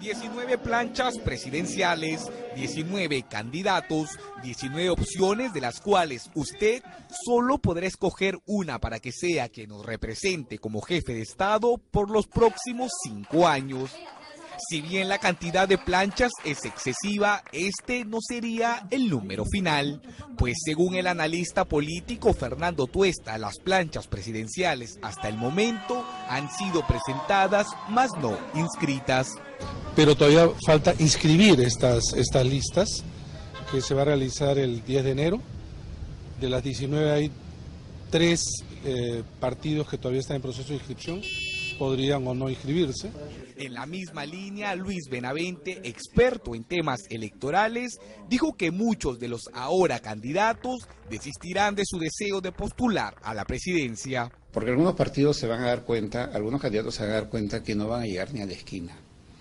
19 planchas presidenciales, 19 candidatos, 19 opciones de las cuales usted solo podrá escoger una para que sea quien nos represente como jefe de Estado por los próximos 5 años. Si bien la cantidad de planchas es excesiva, este no sería el número final, pues según el analista político Fernando Tuesta, las planchas presidenciales hasta el momento han sido presentadas, mas no inscritas. Pero todavía falta inscribir estas listas, que se va a realizar el 10 de enero. De las 19 hay 3 partidos que todavía están en proceso de inscripción, podrían o no inscribirse. En la misma línea, Luis Benavente, experto en temas electorales, dijo que muchos de los ahora candidatos desistirán de su deseo de postular a la presidencia. Porque algunos partidos se van a dar cuenta, algunos candidatos se van a dar cuenta que no van a llegar ni a la esquina.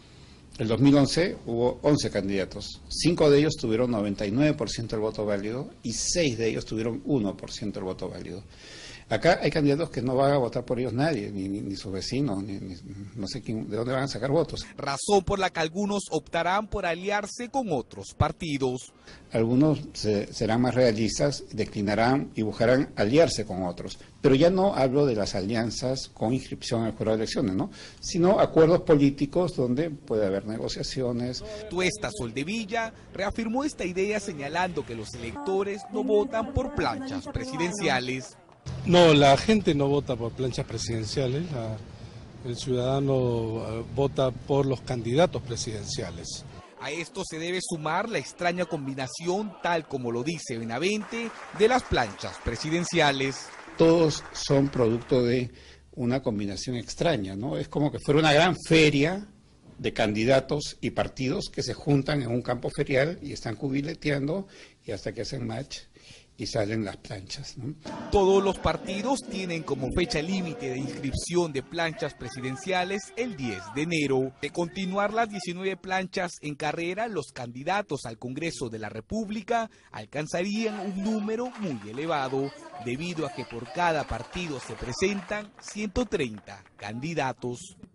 En 2011 hubo 11 candidatos, 5 de ellos tuvieron 99% del voto válido y 6 de ellos tuvieron 1% del voto válido. Acá hay candidatos que no van a votar por ellos nadie, ni sus vecinos, no sé quién, de dónde van a sacar votos. Razón por la que algunos optarán por aliarse con otros partidos. Algunos serán más realistas, declinarán y buscarán aliarse con otros. Pero ya no hablo de las alianzas con inscripción al jurado de elecciones, ¿no? Sino acuerdos políticos donde puede haber negociaciones. Tuesta Soldevilla reafirmó esta idea señalando que los electores no votan por planchas presidenciales. No, la gente no vota por planchas presidenciales, el ciudadano vota por los candidatos presidenciales. A esto se debe sumar la extraña combinación, tal como lo dice Benavente, de las planchas presidenciales. Todos son producto de una combinación extraña, ¿no? Es como que fuera una gran feria de candidatos y partidos que se juntan en un campo ferial y están cubileteando y hasta que hacen match y salen las planchas, ¿no? Todos los partidos tienen como fecha límite de inscripción de planchas presidenciales el 10 de enero. De continuar las 19 planchas en carrera, los candidatos al Congreso de la República alcanzarían un número muy elevado, debido a que por cada partido se presentan 130 candidatos.